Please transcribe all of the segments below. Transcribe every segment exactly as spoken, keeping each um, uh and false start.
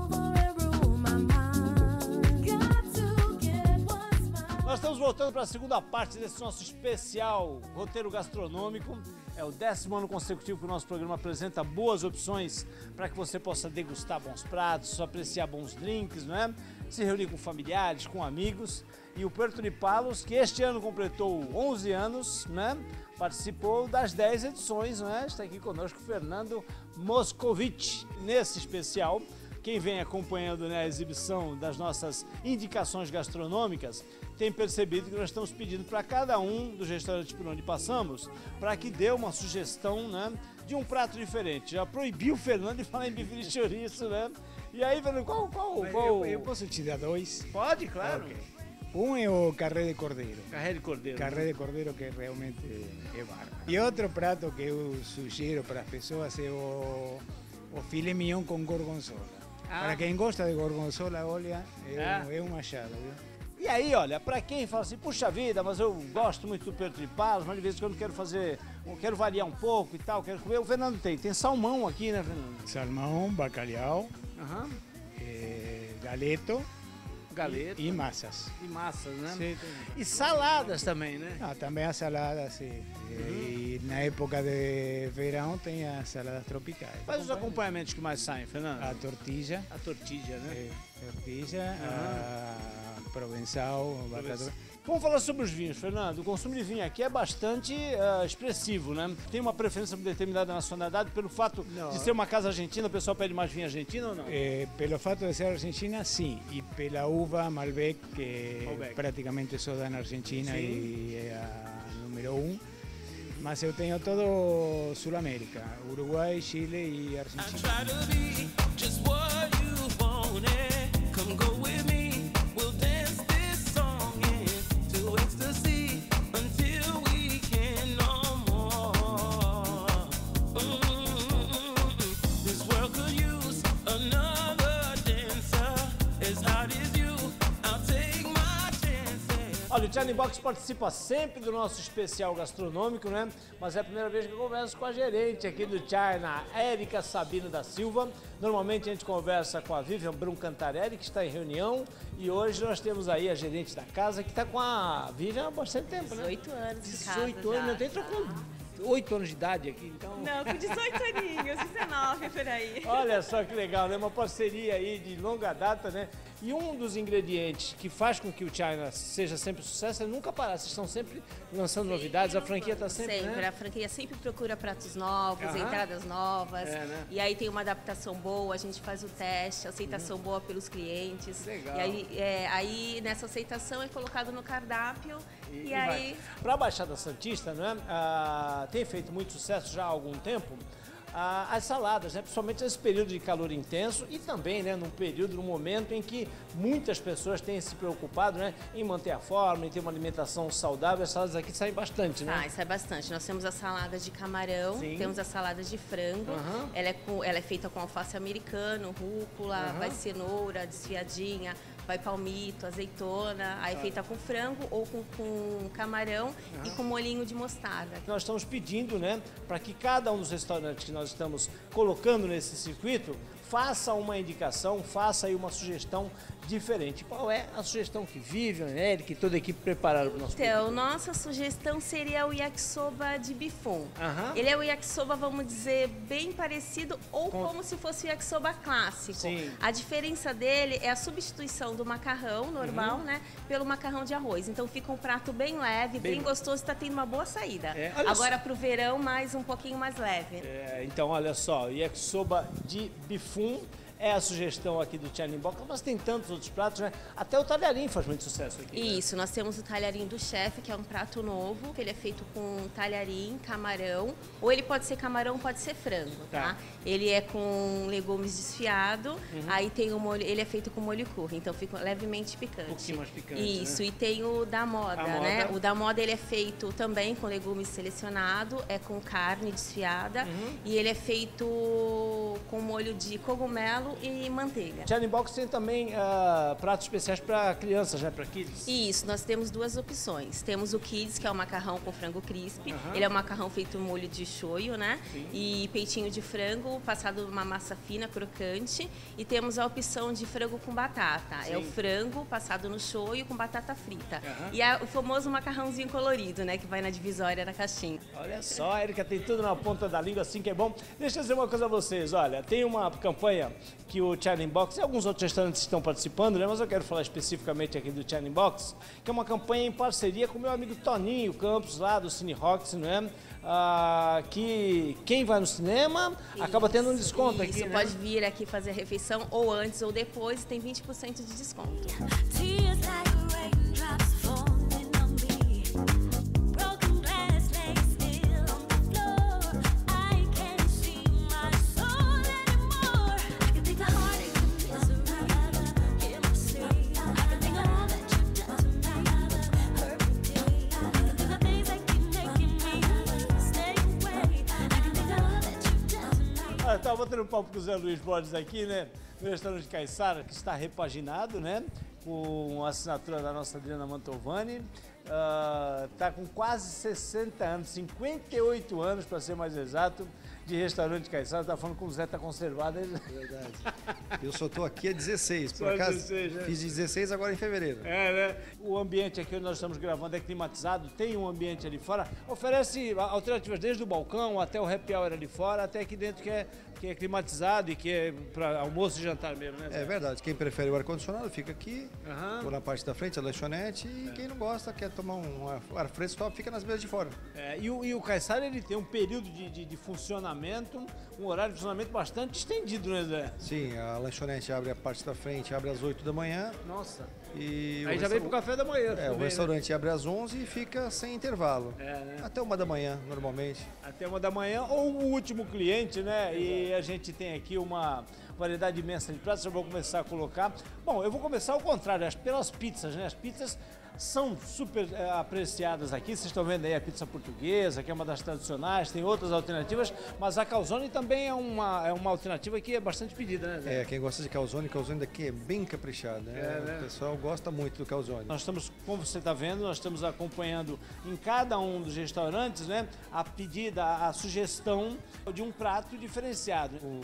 Nós estamos voltando para a segunda parte desse nosso especial roteiro gastronômico. É o décimo ano consecutivo que o nosso programa apresenta boas opções para que você possa degustar bons pratos, apreciar bons drinks, não é? Se reunir com familiares, com amigos. E o Puerto de Palos, que este ano completou onze anos, né? Participou das dez edições, não é? Está aqui conosco o Fernando Moscovitch. Nesse especial, quem vem acompanhando, né, a exibição das nossas indicações gastronômicas tem percebido que nós estamos pedindo para cada um dos restaurantes por onde passamos para que dê uma sugestão, né, de um prato diferente. Já proibiu o Fernando de falar em bife de chouriço, né? E aí, Fernando, qual... qual, qual... Eu, eu posso te dar dois? Pode, claro. Okay. Um é o carré de cordeiro. Carré de cordeiro. Carré de cordeiro que realmente é bárbaro. E outro prato que eu sugiro para as pessoas é o, o filé mignon com gorgonzola. Ah. Para quem gosta de gorgonzola, olha, é, ah. um, é um achado, viu? E aí, olha, para quem fala assim, puxa vida, mas eu gosto muito do Puerto de Palos, mas de vez em quando quero fazer, quero variar um pouco e tal, quero comer. O Fernando tem, tem salmão aqui, né, Fernando? Salmão, bacalhau, uhum. é, galeto. Galeto. E, e massas. E massas, né? Sim, e saladas também, né? Ah, também as saladas, sim. Uhum. E na época de verão tem as saladas tropicais. Quais os acompanhamentos que mais saem, Fernando? A tortilha. A tortilha, né? É, tortilha, uhum. a provençal, batata. Vamos falar sobre os vinhos, Fernando. O consumo de vinho aqui é bastante uh, expressivo, né? Tem uma preferência por determinada nacionalidade pelo fato não. de ser uma casa argentina, o pessoal pede mais vinho argentino ou não? É, pelo fato de ser argentina, sim. E pela uva Malbec, que Malbec. praticamente só dá na Argentina sim. e é a número um. Mas eu tenho todo Sul-América, Uruguai, Chile e Argentina. Olha, o China Box participa sempre do nosso especial gastronômico, né? Mas é a primeira vez que eu converso com a gerente aqui do China, Érica Sabino da Silva. Normalmente a gente conversa com a Vivian Bruncantarelli, que está em reunião, e hoje nós temos aí a gerente da casa, que está com a Vivian há bastante tempo, né? dezoito anos de casa. dezoito anos, eu entrou com oito anos de idade aqui, então... Não, com dezoito aninhos, dezenove por aí. Olha só que legal, né? Uma parceria aí de longa data, né? E um dos ingredientes que faz com que o China seja sempre um sucesso é nunca parar. Vocês estão sempre lançando sempre novidades, a franquia está sempre, Sempre, né? A franquia sempre procura pratos novos, Aham. entradas novas. É, né? E aí tem uma adaptação boa, a gente faz o teste, aceitação uhum. boa pelos clientes. Legal. E aí, é, aí nessa aceitação é colocado no cardápio e, e, e aí... Para a Baixada Santista, não é? Ah, tem feito muito sucesso já há algum tempo. Ah, as saladas, né? Principalmente nesse período de calor intenso e também, né, num período, num momento em que muitas pessoas têm se preocupado, né, em manter a forma, em ter uma alimentação saudável. As saladas aqui saem bastante, né? Sai, sai bastante. Nós temos a salada de camarão, Sim. temos a salada de frango, uhum. ela, é com, ela é feita com alface americano, rúcula, uhum. vai cenoura desfiadinha, vai palmito, azeitona, aí é feita com frango ou com, com camarão uhum. e com molhinho de mostarda. Nós estamos pedindo, né, para que cada um dos restaurantes que nós estamos colocando nesse circuito faça uma indicação, faça aí uma sugestão diferente. Qual é a sugestão que Vivian, Eric e toda a equipe prepararam para o nosso Então, público? Nossa sugestão seria o yakisoba de bifum. Uhum. Ele é o yakisoba, vamos dizer, bem parecido ou Com... como se fosse o yakisoba clássico. Sim. A diferença dele é a substituição do macarrão normal, uhum. né, pelo macarrão de arroz. Então fica um prato bem leve, bem, bem gostoso, está tendo uma boa saída. É, Agora para o verão, mais um pouquinho mais leve. É, então, olha só, yakisoba de bifum é a sugestão aqui do China Box, mas tem tantos outros pratos, né? Até o talharim faz muito sucesso aqui. Isso, né? Nós temos o talharim do chefe, que é um prato novo, que ele é feito com talharim, camarão, ou ele pode ser camarão, pode ser frango, tá? tá? Ele é com legumes desfiado, uhum. aí tem o molho, ele é feito com molho curry, então fica levemente picante. Um pouquinho mais picante, Isso, né? E tem o da moda, moda, né? O da moda ele é feito também com legumes selecionado, é com carne desfiada, uhum. e ele é feito com molho de cogumelo salo e manteiga. Charlie Box tem também uh, pratos especiais para crianças, né? Para kids. Isso, nós temos duas opções. Temos o Kids, que é o macarrão com frango crisp. Uhum. Ele é um macarrão feito molho de shoyu, né? Sim. E peitinho de frango passado numa massa fina, crocante. E temos a opção de frango com batata. Sim. É o frango passado no shoyu com batata frita. Uhum. E é o famoso macarrãozinho colorido, né? Que vai na divisória da caixinha. Olha só, a Erika tem tudo na ponta da língua, assim que é bom. Deixa eu dizer uma coisa a vocês, olha, tem uma campanha que o Charlie Box e alguns outros restaurantes estão participando, né? Mas eu quero falar especificamente aqui do Charlie Box, que é uma campanha em parceria com o meu amigo Toninho Campos, lá do Cine Rocks, né? Ah, que quem vai no cinema isso, acaba tendo um desconto isso, aqui, né? Pode vir aqui fazer a refeição ou antes ou depois, tem vinte por cento de desconto. Estava batendo um papo com o Zé Luiz Borges aqui, né? No restaurante Caiçara, que está repaginado, né? Com a assinatura da nossa Adriana Mantovani. Está uh, com quase sessenta anos, cinquenta e oito anos, para ser mais exato, de restaurante Caiçara. Está falando com o Zé, está conservado. Verdade. Eu só estou aqui há dezesseis, por Só acaso. dezesseis, né? Fiz dezesseis agora em fevereiro. É, né? O ambiente aqui onde nós estamos gravando é climatizado, tem um ambiente ali fora, oferece alternativas desde o balcão até o happy hour ali fora, até aqui dentro que é, que é climatizado e que é para almoço e jantar mesmo, né, Zé? É verdade. Quem prefere o ar-condicionado fica aqui, Uhum. ou na parte da frente, a lanchonete, e é. quem não gosta, quer tomar um ar fresco, top, fica nas mesas de fora. É, e, o, e o Caiçara, ele tem um período de, de, de funcionamento, um horário de funcionamento bastante estendido, né, Zé? Sim, a lanchonete abre a parte da frente, abre às oito da manhã. Nossa. E Aí o já vem pro café da manhã. É, também, o restaurante, né, abre às onze e fica sem intervalo. É, né? Até uma da manhã, normalmente. Até uma da manhã, ou o último cliente, né? Exato. E a gente tem aqui uma variedade imensa de pratos, eu vou começar a colocar. Bom, eu vou começar ao contrário, as, pelas pizzas, né? As pizzas são super é, apreciadas aqui, vocês estão vendo aí a pizza portuguesa, que é uma das tradicionais, tem outras alternativas, mas a calzone também é uma, é uma alternativa que é bastante pedida, né, Zé? É, quem gosta de calzone, calzone daqui é bem caprichado, né? É, né? O pessoal gosta muito do calzone. Nós estamos, como você está vendo, nós estamos acompanhando em cada um dos restaurantes, né, a pedida, a sugestão de um prato diferenciado. O,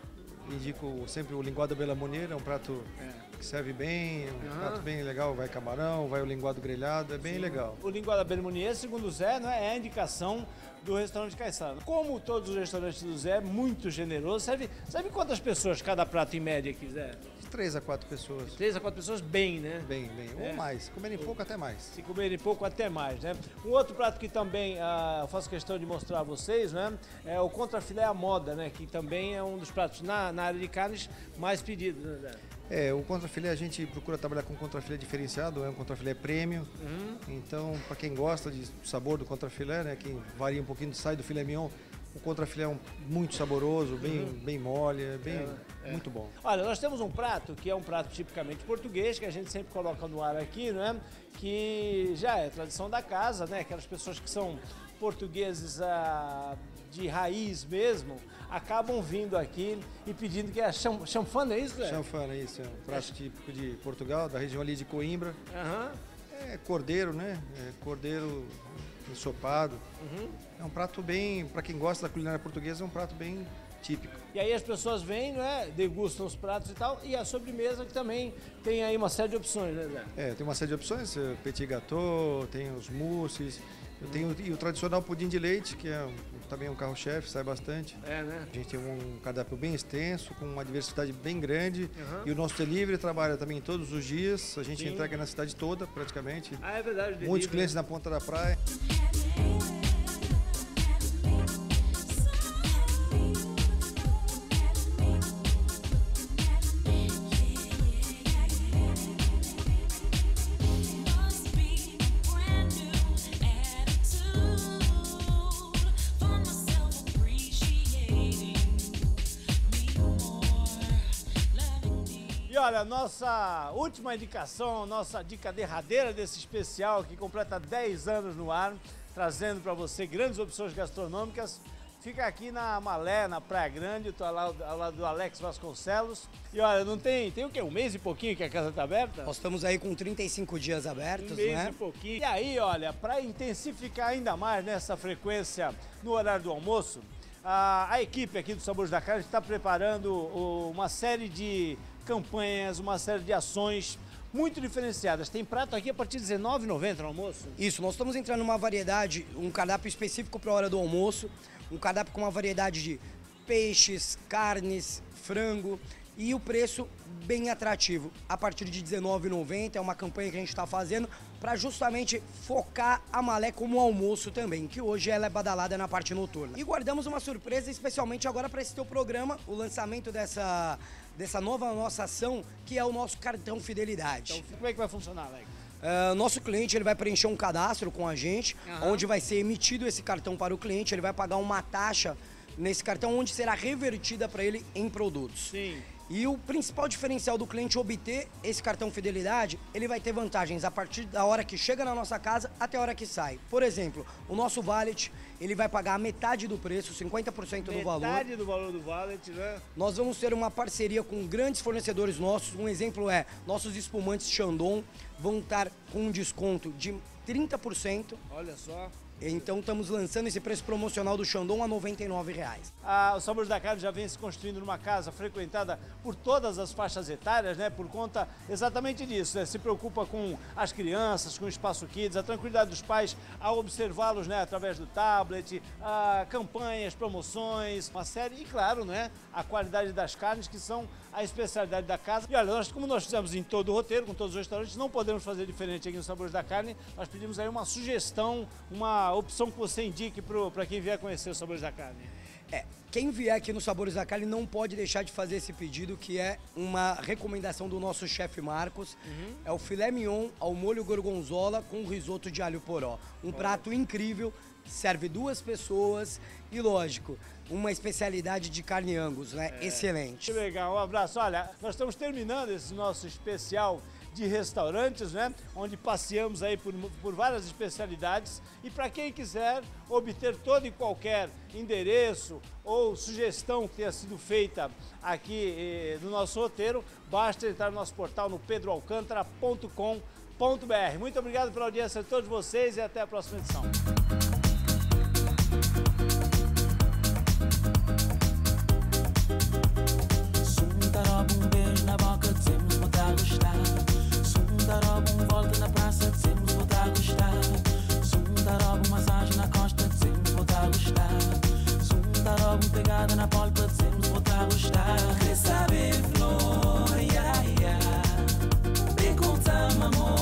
indico sempre o linguado bella monniere, é um prato é. que serve bem, um uhum. prato bem legal, vai camarão, vai o linguado grelhado, é bem Sim. legal. O linguado bella monniere, segundo o Zé, né, é a indicação do restaurante Caiçara. Como todos os restaurantes do Zé, muito generoso. Serve, serve quantas pessoas cada prato em média aqui, Zé? Três a quatro pessoas. Três a quatro pessoas bem, né? Bem, bem. É. Ou mais. Comerem pouco, até mais. Se comerem pouco, até mais, né? Um outro prato que também ah, eu faço questão de mostrar a vocês, né? É o contrafilé à moda, né? Que também é um dos pratos na, na área de carnes mais pedidos, né, Zé? É, o contrafilé a gente procura trabalhar com contrafilé diferenciado, é um contrafilé premium. Uhum. Então, para quem gosta do sabor do contrafilé, né? Quem varia um pouquinho, sai do filé mignon, o contrafilé é um, muito saboroso, bem, uhum. bem mole, é bem, é, muito é. bom. Olha, nós temos um prato que é um prato tipicamente português, que a gente sempre coloca no ar aqui, né? Que já é tradição da casa, né? Aquelas pessoas que são portugueses ah, de raiz mesmo, acabam vindo aqui e pedindo que é chanfana, é isso, né? Chanfana, isso. É um prato é. típico de Portugal, da região ali de Coimbra. Uhum. É cordeiro, né? É cordeiro ensopado. Uhum. É um prato bem, para quem gosta da culinária portuguesa, é um prato bem típico. E aí as pessoas vêm, né, degustam os pratos e tal, e a sobremesa que também tem aí uma série de opções, né, Zé? É, tem uma série de opções, petit gâteau, tem os mousses, eu tenho e o tradicional pudim de leite, que é também um carro-chefe, sai bastante. É, né? A gente tem um cardápio bem extenso, com uma diversidade bem grande. Uhum. E o nosso delivery trabalha também todos os dias. A gente Sim. entrega na cidade toda, praticamente. Ah, é verdade. Muitos delivery. clientes na ponta da praia. E olha, nossa última indicação, nossa dica derradeira desse especial que completa dez anos no ar, trazendo para você grandes opções gastronômicas, fica aqui na Malé, na Praia Grande, eu tô ao lado, ao lado do Alex Vasconcelos. E olha, não tem, tem o quê? Um mês e pouquinho que a casa tá aberta? Nós estamos aí com trinta e cinco dias abertos, um mês né? e pouquinho. E aí, olha, para intensificar ainda mais nessa frequência no horário do almoço, a, a equipe aqui do Sabores da Carne está preparando o, uma série de campanhas, uma série de ações muito diferenciadas. Tem prato aqui a partir de dezenove reais e noventa centavos no almoço? Isso, nós estamos entrando numa variedade, um cardápio específico para a hora do almoço, um cardápio com uma variedade de peixes, carnes, frango e o preço bem atrativo. A partir de dezenove reais e noventa centavos é uma campanha que a gente está fazendo para justamente focar a Malé como almoço também, que hoje ela é badalada na parte noturna. E guardamos uma surpresa especialmente agora para esse teu programa, o lançamento dessa, dessa nova nossa ação, que é o nosso cartão Fidelidade. Então, como é que vai funcionar, Alex? Uh, nosso cliente ele vai preencher um cadastro com a gente, uhum. onde vai ser emitido esse cartão para o cliente, ele vai pagar uma taxa nesse cartão, onde será revertida para ele em produtos. Sim. E o principal diferencial do cliente obter esse cartão Fidelidade, ele vai ter vantagens a partir da hora que chega na nossa casa até a hora que sai. Por exemplo, o nosso valet, ele vai pagar a metade do preço, cinquenta por cento do valor. Metade do valor do valet, né? Nós vamos ter uma parceria com grandes fornecedores nossos. Um exemplo é, nossos espumantes Chandon vão estar com um desconto de trinta por cento. Olha só. Então estamos lançando esse preço promocional do Chandon a noventa e nove reais. Ah, o Sabores da Carne já vem se construindo numa casa frequentada por todas as faixas etárias, né? Por conta exatamente disso, né? Se preocupa com as crianças, com o espaço kids, a tranquilidade dos pais ao observá-los, né? Através do tablet, ah, campanhas, promoções, uma série e, claro, né? A qualidade das carnes que são a especialidade da casa. E olha, nós, como nós fizemos em todo o roteiro, com todos os restaurantes, não podemos fazer diferente aqui no Sabores da Carne. Nós pedimos aí uma sugestão, uma opção que você indique para quem vier conhecer os Sabores da Carne. É, quem vier aqui no Sabores da Carne não pode deixar de fazer esse pedido, que é uma recomendação do nosso chefe Marcos. Uhum. É o filé mignon ao molho gorgonzola com risoto de alho poró. Um Olha. prato incrível, serve duas pessoas e, lógico, uma especialidade de carne Angus, né? É. Excelente. Que legal, um abraço. Olha, nós estamos terminando esse nosso especial de restaurantes, né? Onde passeamos aí por, por várias especialidades. E para quem quiser obter todo e qualquer endereço ou sugestão que tenha sido feita aqui eh, no nosso roteiro, basta entrar no nosso portal no pedro alcântara ponto com ponto br. Muito obrigado pela audiência de todos vocês e até a próxima edição. Um beijo na boca, dizemos vou dar a gostar. Se um daroba, um volta na praça, dizemos vou dar a gostar. Se um daroba, uma massagem na costa, dizemos vou dar a gostar. Se um daroba, uma pegada na polpa, dizemos vou dar a gostar. Quer saber, flor, yeah, yeah. Pergunta-me, amor.